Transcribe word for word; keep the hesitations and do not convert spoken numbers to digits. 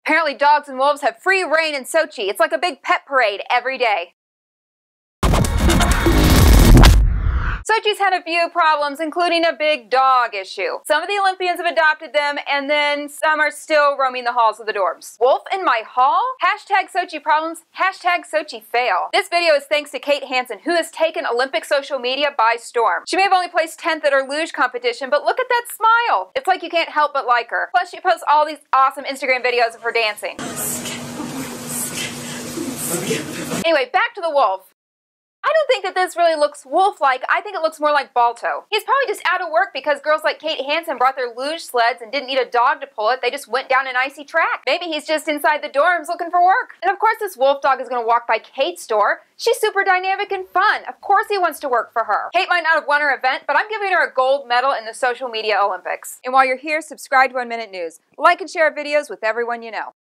Apparently dogs and wolves have free reign in Sochi. It's like a big pet parade every day. Sochi's had a few problems, including a big dog issue. Some of the Olympians have adopted them, and then some are still roaming the halls of the dorms. Wolf in my hall? Hashtag Sochi problems, hashtag Sochi fail. This video is thanks to Kate Hansen, who has taken Olympic social media by storm. She may have only placed tenth at her luge competition, but look at that smile. It's like you can't help but like her. Plus, she posts all these awesome Instagram videos of her dancing. Anyway, back to the wolf. I don't think that this really looks wolf-like. I think it looks more like Balto. He's probably just out of work because girls like Kate Hansen brought their luge sleds and didn't need a dog to pull it. They just went down an icy track. Maybe he's just inside the dorms looking for work. And of course this wolf dog is going to walk by Kate's door. She's super dynamic and fun. Of course he wants to work for her. Kate might not have won her event, but I'm giving her a gold medal in the social media Olympics. And while you're here, subscribe to One Minute News. Like and share our videos with everyone you know.